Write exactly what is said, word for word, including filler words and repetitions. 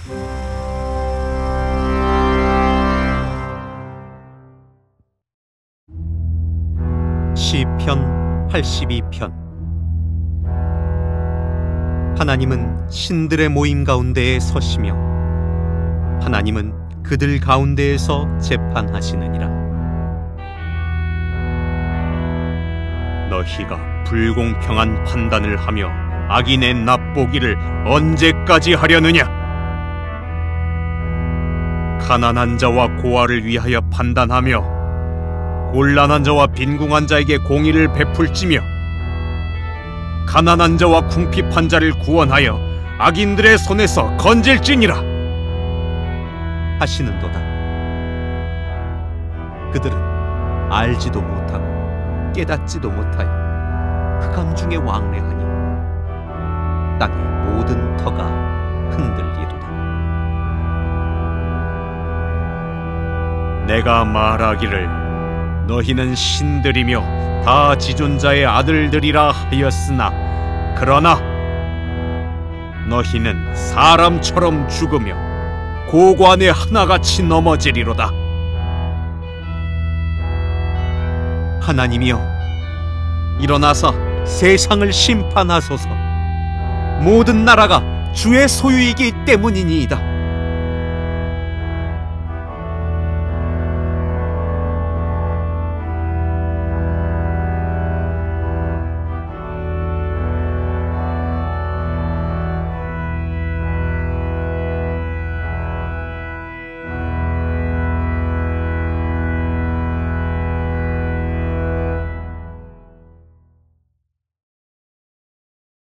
시편 팔십이 편. 하나님은 신들의 모임 가운데에 서시며 하나님은 그들 가운데에서 재판하시느니라. 너희가 불공평한 판단을 하며 악인의 납보기를 언제까지 하려느냐? 가난한 자와 고아를 위하여 판단하며 곤란한 자와 빈궁한 자에게 공의를 베풀지며 가난한 자와 궁핍한 자를 구원하여 악인들의 손에서 건질지니라 하시는도다. 그들은 알지도 못하고 깨닫지도 못하여 흑암 중에 왕래하니 땅의 모든 터가 흔들리도다. 내가 말하기를 너희는 신들이며 다 지존자의 아들들이라 하였으나 그러나 너희는 사람처럼 죽으며 고관의 하나같이 넘어지리로다. 하나님이여, 일어나사 세상을 심판하소서. 모든 나라가 주의 소유이기 때문이니이다.